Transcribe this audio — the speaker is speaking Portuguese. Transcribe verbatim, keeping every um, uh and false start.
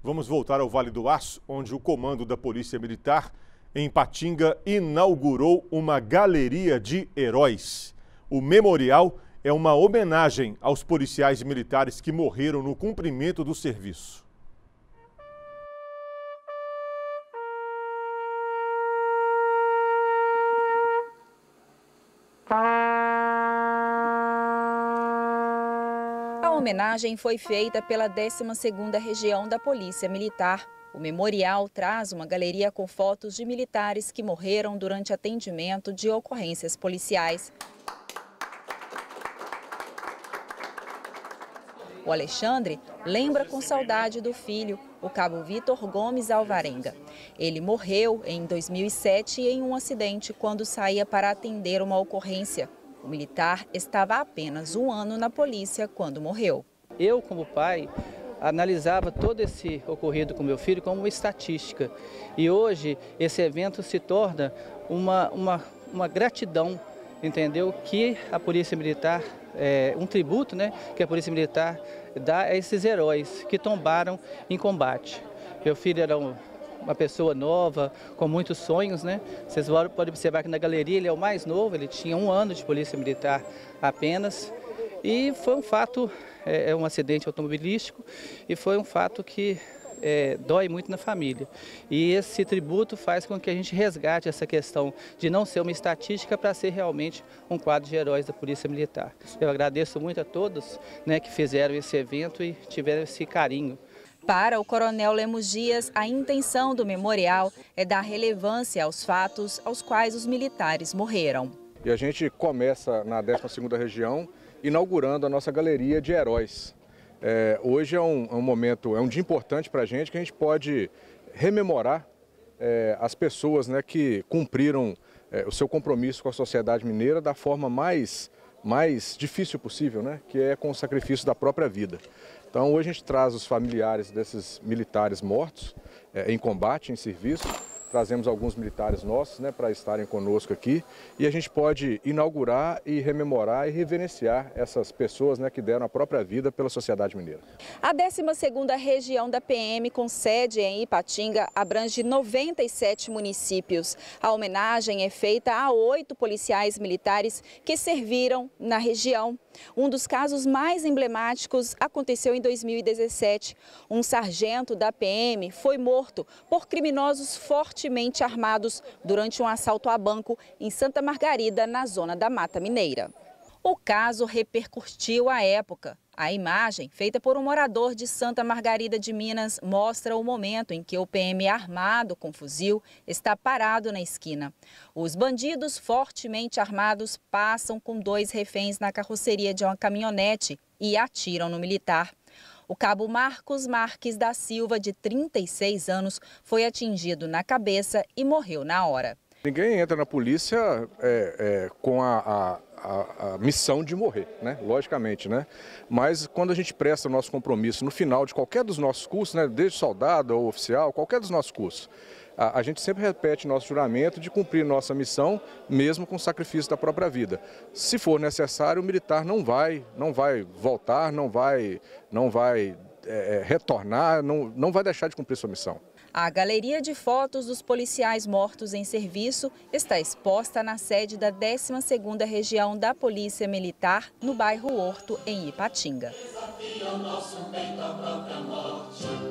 Vamos voltar ao Vale do Aço, onde o comando da Polícia Militar em Ipatinga inaugurou uma galeria de heróis. O memorial é uma homenagem aos policiais militares que morreram no cumprimento do serviço. A homenagem foi feita pela décima segunda Região da Polícia Militar. O memorial traz uma galeria com fotos de militares que morreram durante atendimento de ocorrências policiais. O Alexandre lembra com saudade do filho, o cabo Vitor Gomes Alvarenga. Ele morreu em dois mil e sete em um acidente quando saía para atender uma ocorrência. O militar estava há apenas um ano na polícia quando morreu. Eu, como pai, analisava todo esse ocorrido com meu filho como uma estatística. E hoje esse evento se torna uma, uma, uma gratidão, entendeu? Que a Polícia Militar, é, um tributo, né, que a Polícia Militar dá a esses heróis que tombaram em combate. Meu filho era um uma pessoa nova, com muitos sonhos, né? Vocês podem observar que na galeria ele é o mais novo, ele tinha um ano de polícia militar apenas. E foi um fato, é, é um acidente automobilístico, e foi um fato que é, dói muito na família. E esse tributo faz com que a gente resgate essa questão de não ser uma estatística para ser realmente um quadro de heróis da Polícia Militar. Eu agradeço muito a todos, né, que fizeram esse evento e tiveram esse carinho. Para o coronel Lemos Dias, a intenção do memorial é dar relevância aos fatos aos quais os militares morreram. E a gente começa na décima segunda Região, inaugurando a nossa galeria de heróis. É, hoje é um, é um momento, é um dia importante para a gente, que a gente pode rememorar é, as pessoas, né, que cumpriram é, o seu compromisso com a sociedade mineira da forma mais, mais difícil possível, né, que é com o sacrifício da própria vida. Então hoje a gente traz os familiares desses militares mortos é, em combate, em serviço. Trazemos alguns militares nossos, né, para estarem conosco aqui, e a gente pode inaugurar e rememorar e reverenciar essas pessoas, né, que deram a própria vida pela sociedade mineira. A décima segunda Região da P M, com sede em Ipatinga, abrange noventa e sete municípios. A homenagem é feita a oito policiais militares que serviram na região. Um dos casos mais emblemáticos aconteceu em dois mil e dezessete. Um sargento da P M foi morto por criminosos fortemente armados durante um assalto a banco em Santa Margarida, na zona da Mata Mineira. O caso repercutiu à época. A imagem, feita por um morador de Santa Margarida de Minas, mostra o momento em que o P M armado com fuzil está parado na esquina. Os bandidos fortemente armados passam com dois reféns na carroceria de uma caminhonete e atiram no militar. O cabo Marcos Marques da Silva, de trinta e seis anos, foi atingido na cabeça e morreu na hora. Ninguém entra na polícia é, é, com a, a, a, a missão de morrer, né? Logicamente, né? Mas quando a gente presta o nosso compromisso no final de qualquer dos nossos cursos, né? Desde soldado ou oficial, qualquer dos nossos cursos, a, a gente sempre repete nosso juramento de cumprir nossa missão, mesmo com o sacrifício da própria vida. Se for necessário, o militar não vai, não vai voltar, não vai, não vai é, retornar, não, não vai deixar de cumprir sua missão. A galeria de fotos dos policiais mortos em serviço está exposta na sede da décima segunda Região da Polícia Militar, no bairro Horto, em Ipatinga.